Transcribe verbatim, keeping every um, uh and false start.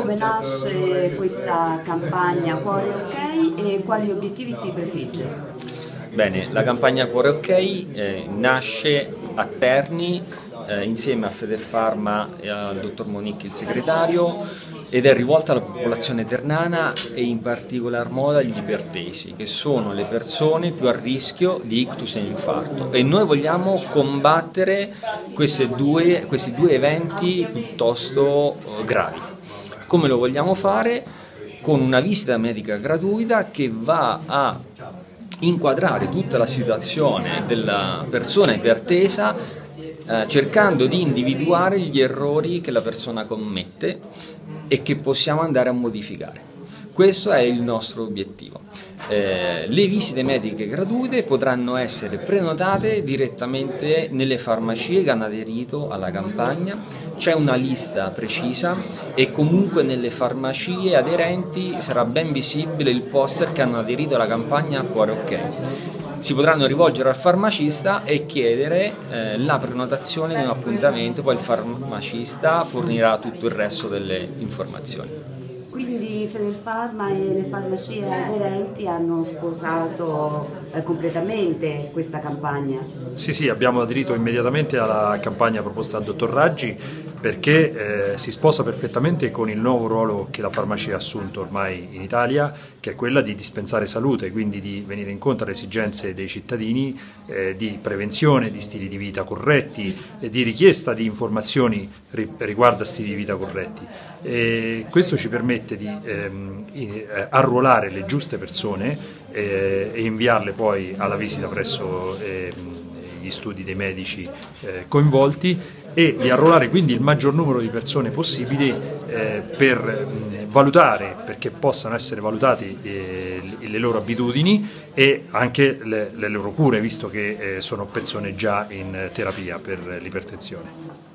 come nasce questa campagna Cuore OK e quali obiettivi si prefigge? Bene, la campagna Cuore OK eh, nasce a Terni eh, insieme a Federfarma e al dottor Monicchi, il segretario, ed è rivolta alla popolazione ternana e in particolar modo agli ipertesi, che sono le persone più a rischio di ictus e infarto, e noi vogliamo combattere due, questi due eventi piuttosto gravi. Come lo vogliamo fare? Con una visita medica gratuita che va a inquadrare tutta la situazione della persona ipertesa, eh, cercando di individuare gli errori che la persona commette e che possiamo andare a modificare. Questo è il nostro obiettivo. Eh, le visite mediche gratuite potranno essere prenotate direttamente nelle farmacie che hanno aderito alla campagna. C'è una lista precisa e comunque nelle farmacie aderenti sarà ben visibile il poster che hanno aderito alla campagna Cuore OK. Si potranno rivolgere al farmacista e chiedere eh, la prenotazione di un appuntamento, poi il farmacista fornirà tutto il resto delle informazioni. Quindi Federfarma e le farmacie aderenti hanno sposato eh, completamente questa campagna? Sì, sì, abbiamo aderito immediatamente alla campagna proposta dal dottor Raggi, perché eh, si sposa perfettamente con il nuovo ruolo che la farmacia ha assunto ormai in Italia, che è quella di dispensare salute, quindi di venire incontro alle esigenze dei cittadini, eh, di prevenzione, di stili di vita corretti, e di richiesta di informazioni riguardo a stili di vita corretti. E questo ci permette di ehm, arruolare le giuste persone eh, e inviarle poi alla visita presso ehm, gli studi dei medici eh, coinvolti, e di arruolare quindi il maggior numero di persone possibili eh, per mh, valutare, perché possano essere valutati eh, le loro abitudini e anche le, le loro cure, visto che eh, sono persone già in terapia per l'ipertensione.